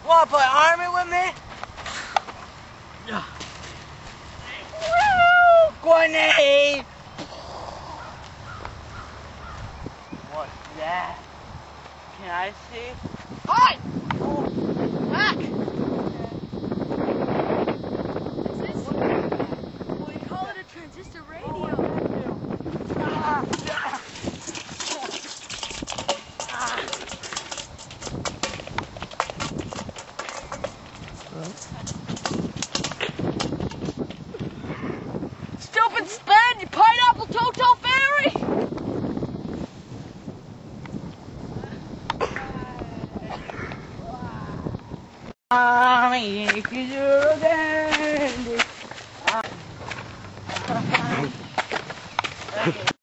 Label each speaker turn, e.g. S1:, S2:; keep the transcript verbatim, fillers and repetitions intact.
S1: Wanna play army with me? Woo! Grenade! What's that? Can I see? Hi! Oh, back!
S2: Is this? Well, we call it a transistor radio.
S1: Ah, ah.
S2: Stupid Sped, you pineapple Toto fairy!
S1: Mommy, could you dandy?